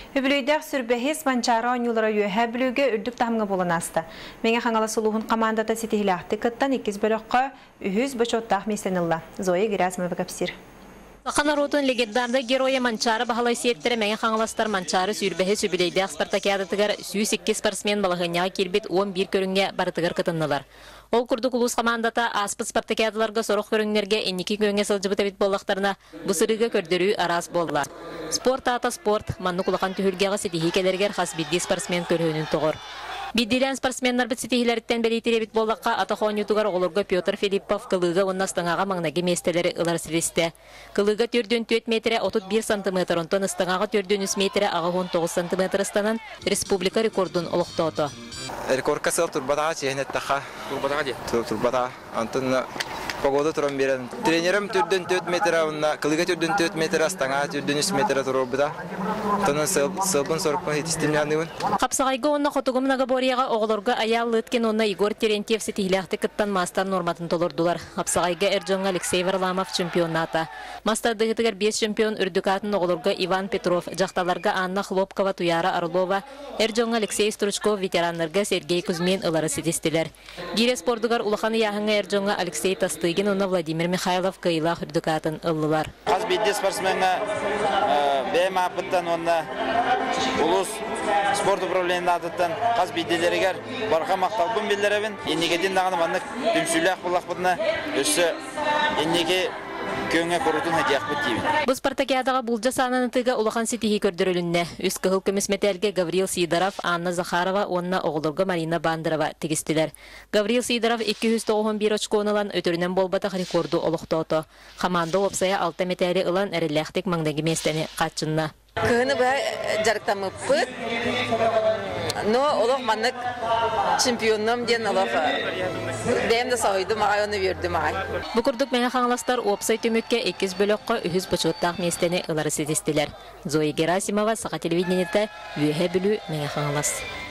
Hüblüydək sürbəhis mançara oynulara yöhə bülüge ürdük tahımga bolan asты. Menge xangala suluğun komandada sitihilaqti kıttan 2 bölüqqa ühüz böçottaq mesenilla. Zoya Gerasimova kapsir. Қанарудың легендарда героя Манчары бағалай сеттері мәңе қаңыластар Манчары сүрбәхе сүбілейді спартакиадатығар 102 спортсмен балығыняға келбет 11 көрінге барытығыр кытыннылар. Ол күрдік ұлыс командата аспы спартакиадаларға соруқ көрінгерге 12 көрінге сылжыбыта бет боллақтарына бұсырыға көрдірі арас болла. Спорт ата спорт, манны құлақан түхілгеға сетихи келергер қас бидді спортсмен көрінін тұғыр. Биддилен спортсменнар бит ситихилерден белитеребит боллакка атахон ютугар олорго Петр Филиппов кылыга оннастыңага маңнаги местелери ылар сиристе. Кылыга 4 метре 31 сантиметр онтон ыстыңага 4 метре ага 19 сантиметр станан республика рекордун олуктоото. Рекорд касал турбата чехнеттаха. Турбата антон погода турам берен. Тренерим 4 метр онна кылыга 4 метр астаңа 4 метр турбата. Тонун сылбын сорпун хитистимнянын. Капсагайга онна хотугумнага борияга оголорго аял лыткен онна Игорь Терентьев ситихилахты кыттан мастар норматын толордулар. Капсагайга Эржон Алексей Варламов чемпионата. Мастардыгытыгар 5 чемпион үрдүкатын оголорго Иван Петров, жакталарга Анна Хлопкова, Туяра Орлова, Эржон Алексей Стручков, ветеранларга Сергей Кузьмин ылары ситистилер. Гире спордугар улаханы яхыңа Эржонга Алексей Тастыгин, онна Владимир Михайлов кыйла үрдүкатын ыллылар. Аз бидди спортсменга бем апыттан онна улус спорт управлениене атыттан қаз бидделерігер барқа мақталбын белдеребін. Еннегеден дағаны маннық дүмсүлі ақпылақпытына өсі еннеге көңе көрітін хәдияқ бұт дейбін. Бұл спартакиадаға бұлжа сананытыға улахан сетихи көрдірілінне. Үс кығыл көмесметелге Гавриил Сидоров, Анна Захарова, онна оғылырға Марина Бандырова тегістілер. Гавриил Сидоров 291 очконалан өтірінен болбатақ рекорду олықтоото. Хаманда опсая 6 метәрі ылан әріләқтік маңдаги местені қатшынна. Кыны ба жарықтамы пыт, но олық маннық чемпионным ден олық бәйімді сауыйды мағай, оны верді мағай. Бұқырдық мәңі қаңластар опсай төмекке 2 бөліққа үхіз бұчуттақ местені ылары сетестілер. Зоя Герасимова, Сақа телевидениеті, Үйе білу мәңі қаңлас.